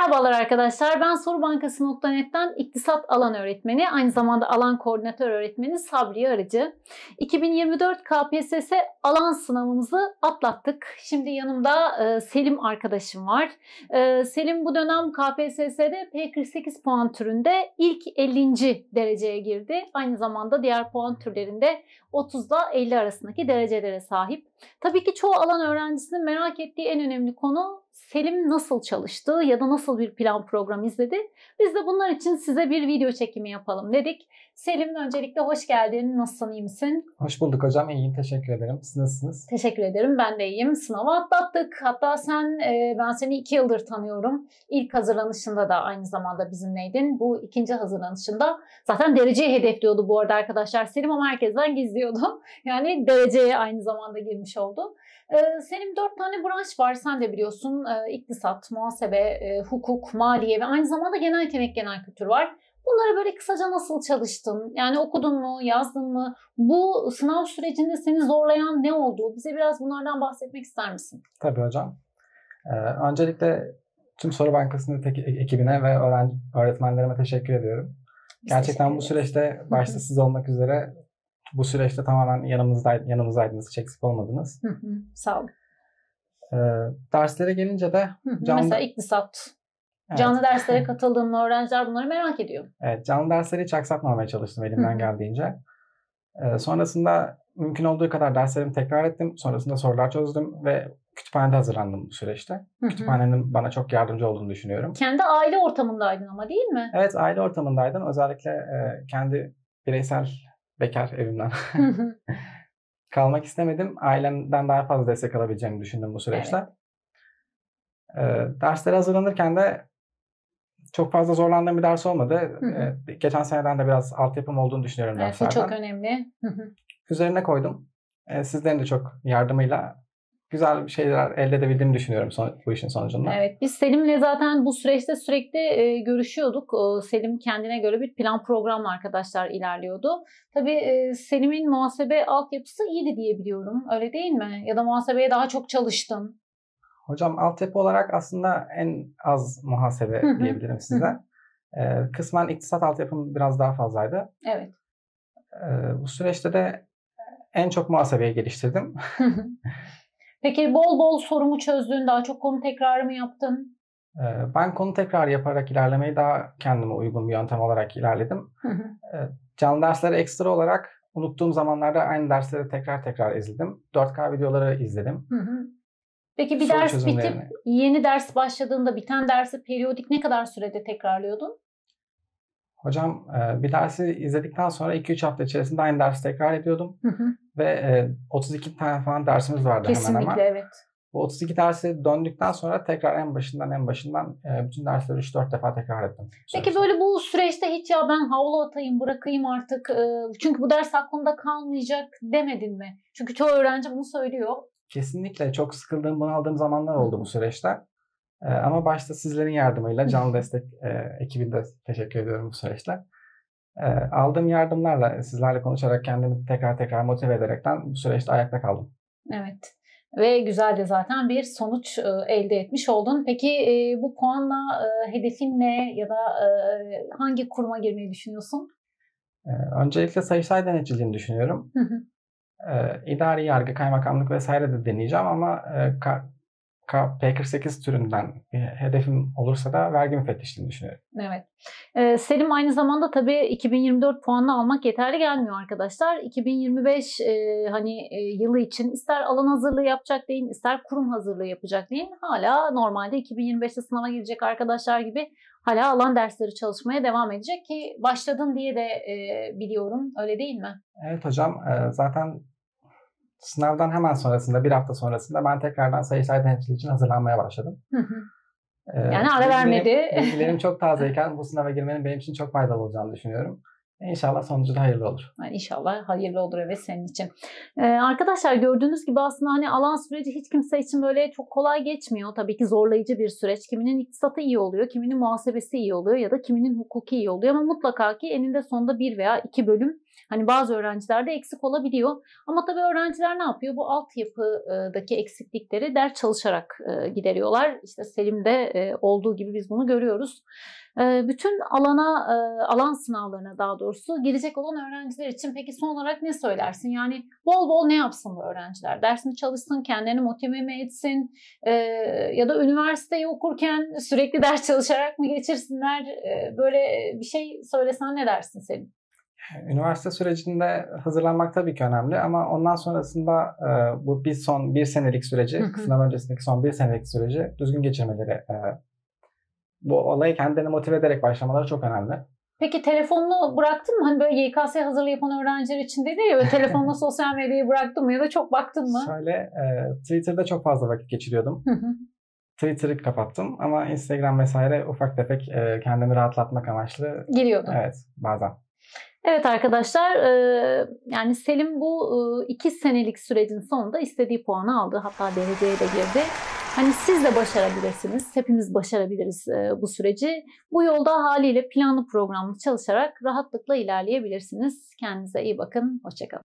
Merhabalar arkadaşlar, ben Sorubankası.net'ten iktisat alan öğretmeni, aynı zamanda alan koordinatör öğretmeni Sabriye Arıcı. 2024 KPSS alan sınavımızı atlattık. Şimdi yanımda Selim arkadaşım var. Selim bu dönem KPSS'de P48 puan türünde ilk 50. dereceye girdi. Aynı zamanda diğer puan türlerinde 30'da 50 arasındaki derecelere sahip. Tabii ki çoğu alan öğrencisinin merak ettiği en önemli konu Selim nasıl çalıştı ya da nasıl bir plan program izledi? Biz de bunlar için size bir video çekimi yapalım dedik. Selim, öncelikle hoş geldin. Nasılsın, iyi misin? Hoş bulduk hocam. İyiyim. Teşekkür ederim. Siz nasılsınız? Teşekkür ederim. Ben de iyiyim. Sınavı atlattık. Hatta ben seni 2 yıldır tanıyorum. İlk hazırlanışında da aynı zamanda bizimleydin. Bu ikinci hazırlanışında zaten dereceyi hedefliyordu bu arada arkadaşlar Selim, ama herkesten gizliyordu. Yani dereceye aynı zamanda girmiş oldu. Senin 4 tane branş var, sen de biliyorsun. İktisat, muhasebe, hukuk, maliye ve aynı zamanda genel yetenek, genel kültür var. Bunlara böyle kısaca nasıl çalıştın? Yani okudun mu, yazdın mı? Bu sınav sürecinde seni zorlayan ne oldu? Bize biraz bunlardan bahsetmek ister misin? Tabii hocam. Öncelikle tüm Soru Bankası'nın ekibine ve öğretmenlerime teşekkür ediyorum. Gerçekten bu süreçte başta siz olmak üzere bu süreçte tamamen yanımızdaydınız, hiç eksik olmadınız. Sağ olun. Derslere gelince de mesela iktisat, canlı derslere katıldığım öğrenciler bunları merak ediyor. Evet, canlı dersleri hiç aksatmamaya çalıştım elimden geldiğince. Sonrasında mümkün olduğu kadar derslerimi tekrar ettim. Sonrasında sorular çözdüm ve kütüphanede hazırlandım bu süreçte. Kütüphanenin bana çok yardımcı olduğunu düşünüyorum. Kendi aile ortamındaydın ama, değil mi? Evet, aile ortamındaydım. Özellikle kendi bireysel bekar evimden kalmak istemedim. Ailemden daha fazla destek alabileceğimi düşündüm bu süreçte. Evet. Derslere hazırlanırken de çok fazla zorlandığım bir ders olmadı. Geçen seneden de biraz altyapım olduğunu düşünüyorum derslerden. Bu çok önemli. Üzerine koydum. Sizlerin de çok yardımıyla güzel bir şeyler elde edebildiğimi düşünüyorum bu işin sonucunda. Evet, biz Selim'le zaten bu süreçte sürekli görüşüyorduk. Selim kendine göre bir plan programla arkadaşlar ilerliyordu. Tabii Selim'in muhasebe altyapısı iyiydi diye biliyorum. Öyle değil mi? Ya da muhasebeye daha çok çalıştın. Hocam altyapı olarak aslında en az muhasebe diyebilirim size. Kısmen iktisat altyapım biraz daha fazlaydı. Evet. Bu süreçte de en çok muhasebeyi geliştirdim. Peki bol bol sorumu çözdün, daha çok konu tekrarı mı yaptın? Ben konu tekrarı yaparak ilerlemeyi daha kendime uygun bir yöntem olarak ilerledim. Canlı derslere ekstra olarak unuttuğum zamanlarda aynı dersleri tekrar izledim. 4K videoları izledim. Peki bir ders bitip yeni ders başladığında biten dersi periyodik ne kadar sürede tekrarlıyordun? Hocam bir dersi izledikten sonra 2-3 hafta içerisinde aynı dersi tekrar ediyordum. Ve 32 tane falan dersimiz vardı. Kesinlikle, hemen hemen. Evet. Bu 32 dersi döndükten sonra tekrar en başından bütün dersleri 3-4 defa tekrar ettim. Peki böyle bu süreçte hiç ya ben havlu atayım, bırakayım artık çünkü bu ders aklımda kalmayacak demedin mi? Çünkü çoğu öğrenci bunu söylüyor. Kesinlikle çok sıkıldığım, bunaldığım zamanlar oldu bu süreçte. Ama başta sizlerin yardımıyla, canlı destek ekibinde teşekkür ediyorum bu süreçte. Aldığım yardımlarla, sizlerle konuşarak kendimi tekrar motive ederekten bu süreçte ayakta kaldım. Evet. Ve güzel de zaten bir sonuç elde etmiş oldun. Peki bu puanla hedefin ne ya da hangi kuruma girmeyi düşünüyorsun? Öncelikle Sayıştay denetçiliğini düşünüyorum. İdari yargı, kaymakamlık vesaire de deneyeceğim ama P48 türünden hedefim olursa da vergi müfettişliğini düşünüyorum. Evet. Selim, aynı zamanda tabii 2024 puanını almak yeterli gelmiyor arkadaşlar. 2025 yılı için ister alan hazırlığı yapacak deyin, ister kurum hazırlığı yapacak deyin. Hala normalde 2025'te sınava girecek arkadaşlar gibi hala alan dersleri çalışmaya devam edecek ki başladın diye de biliyorum. Öyle değil mi? Evet hocam. Zaten sınavdan hemen sonrasında, bir hafta sonrasında ben tekrardan Sayıştay denetçiliği için hazırlanmaya başladım. Yani ara vermedi. Bilgilerim çok tazeyken bu sınava girmenin benim için çok faydalı olacağını düşünüyorum. İnşallah sonucu da hayırlı olur. Yani İnşallah hayırlı olur, evet, senin için. Arkadaşlar, gördüğünüz gibi aslında alan süreci hiç kimse için böyle çok kolay geçmiyor. Tabii ki zorlayıcı bir süreç. Kiminin iktisatı iyi oluyor, kiminin muhasebesi iyi oluyor ya da kiminin hukuki iyi oluyor. Ama mutlaka ki eninde sonunda 1 veya 2 bölüm Hani bazı öğrencilerde eksik olabiliyor. Ama tabii öğrenciler ne yapıyor? Bu altyapıdaki eksiklikleri ders çalışarak gideriyorlar. İşte Selim'de olduğu gibi biz bunu görüyoruz. Bütün alan sınavlarına daha doğrusu girecek olan öğrenciler için peki son olarak ne söylersin? Yani bol bol ne yapsın bu öğrenciler? Ders mi çalışsın, kendilerini motive mi etsin? Ya da üniversiteyi okurken sürekli ders çalışarak mı geçirsinler? Böyle bir şey söylesen ne dersin Selim? Üniversite sürecinde hazırlanmak tabii ki önemli ama ondan sonrasında bu son bir senelik süreci, sınav öncesindeki son bir senelik süreci düzgün geçirmeleri, bu olayı kendilerini motive ederek başlamaları çok önemli. Peki telefonunu bıraktın mı? Hani böyle YKS hazırlığı yapan öğrenciler için dedi ya, telefonla sosyal medyayı bıraktın mı ya da çok baktın mı? Şöyle, Twitter'da çok fazla vakit geçiriyordum. Twitter'ı kapattım ama Instagram vesaire ufak tefek kendimi rahatlatmak amaçlı giriyordun. Evet, bazen. Evet arkadaşlar, yani Selim bu 2 senelik sürecin sonunda istediği puanı aldı. Hatta dereceye de girdi. Hani siz de başarabilirsiniz. Hepimiz başarabiliriz bu süreci. Bu yolda haliyle planlı programlı çalışarak rahatlıkla ilerleyebilirsiniz. Kendinize iyi bakın. Hoşça kalın.